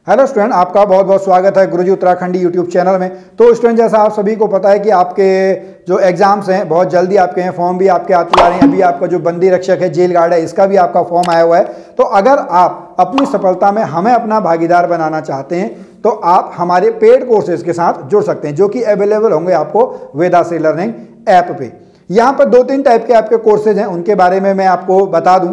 Hello student, आपका बहुत बहुत स्वागत है गुरुजी उत्तराखंडी यूट्यूब चैनल में। तो स्टूडेंट, जैसा आप सभी को पता है कि आपके जो एग्जाम्स हैं बहुत जल्दी आपके हैं, फॉर्म भी आपके आते जा रहे हैं। अभी आपका जो बंदी रक्षक है, जेल गार्ड है, इसका भी आपका फॉर्म आया हुआ है। तो अगर आप अपनी सफलता में हमें अपना भागीदार बनाना चाहते हैं तो आप हमारे पेड कोर्सेज के साथ जुड़ सकते हैं, जो कि अवेलेबल होंगे आपको वेदाश्री लर्निंग ऐप पे। यहाँ पर 2-3 टाइप के आपके कोर्सेज हैं, उनके बारे में मैं आपको बता दूं।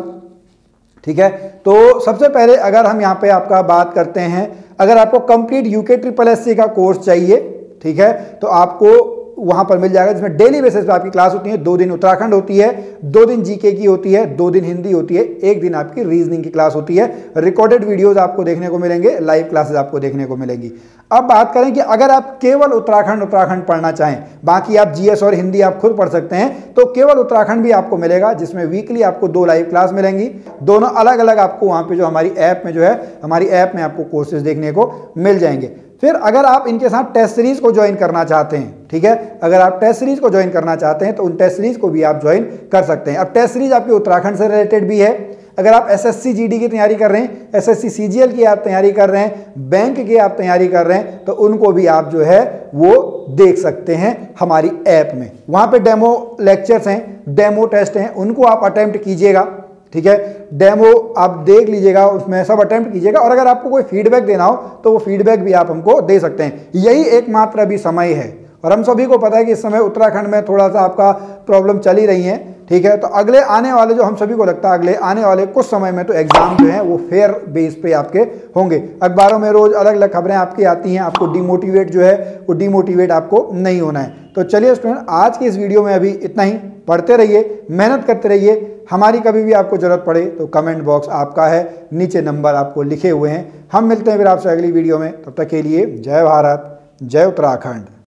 ठीक है, तो सबसे पहले अगर हम यहाँ पे आपका बात करते हैं, अगर आपको कंप्लीट यूके SSSC का कोर्स चाहिए, ठीक है, तो आपको वहां पर मिल जाएगा, जिसमें डेली बेसिस पे आपकी क्लास होती है। 2 दिन उत्तराखंड होती है, 2 दिन जीके की होती है, 2 दिन हिंदी होती है, 1 दिन आपकी रीजनिंग की क्लास होती है। रिकॉर्डेड वीडियोस आपको देखने को मिलेंगे, लाइव क्लासेस आपको देखने को मिलेंगी। अब बात करें कि अगर आप केवल उत्तराखंड पढ़ना चाहें, बाकी आप जीएस और हिंदी आप खुद पढ़ सकते हैं, तो केवल उत्तराखंड भी आपको मिलेगा, जिसमें वीकली आपको 2 लाइव क्लास मिलेंगी। दोनों अलग अलग आपको वहां पे जो हमारी ऐप में जो है, हमारी ऐप में आपको कोर्सेज देखने को मिल जाएंगे। फिर अगर आप इनके साथ टेस्ट सीरीज को ज्वाइन करना चाहते हैं, ठीक है, अगर आप टेस्ट सीरीज को ज्वाइन करना चाहते हैं तो उन टेस्ट सीरीज को भी आप ज्वाइन कर सकते हैं। अब टेस्ट सीरीज आपकी उत्तराखंड से रिलेटेड भी है। अगर आप एसएससी जीडी की तैयारी कर रहे हैं, एसएससी सीजीएल की आप तैयारी कर रहे हैं, बैंक की आप तैयारी कर रहे हैं, तो उनको भी आप जो है वो देख सकते हैं हमारी ऐप में। वहां पे डेमो लेक्चर्स हैं, डेमो टेस्ट हैं, उनको आप अटेम्प्ट कीजिएगा। ठीक है, डेमो आप देख लीजिएगा, उसमें सब अटेम्प्ट कीजिएगा, और अगर आपको कोई फीडबैक देना हो तो वो फीडबैक भी आप हमको दे सकते हैं। यही एकमात्र अभी समय है, और हम सभी को पता है कि इस समय उत्तराखंड में थोड़ा सा आपका प्रॉब्लम चल ही रही है। ठीक है, तो अगले आने वाले, जो हम सभी को लगता है अगले आने वाले कुछ समय में तो एग्जाम जो है वो फेयर बेस पे आपके होंगे। अखबारों में रोज अलग अलग खबरें आपकी आती हैं, आपको डिमोटिवेट जो है वो डिमोटिवेट आपको नहीं होना है। तो चलिए स्टूडेंट, आज की इस वीडियो में अभी इतना ही। पढ़ते रहिए, मेहनत करते रहिए। हमारी कभी भी आपको जरूरत पड़े तो कमेंट बॉक्स आपका है, नीचे नंबर आपको लिखे हुए हैं। हम मिलते हैं फिर आपसे अगली वीडियो में। तब तक के लिए जय भारत, जय उत्तराखंड।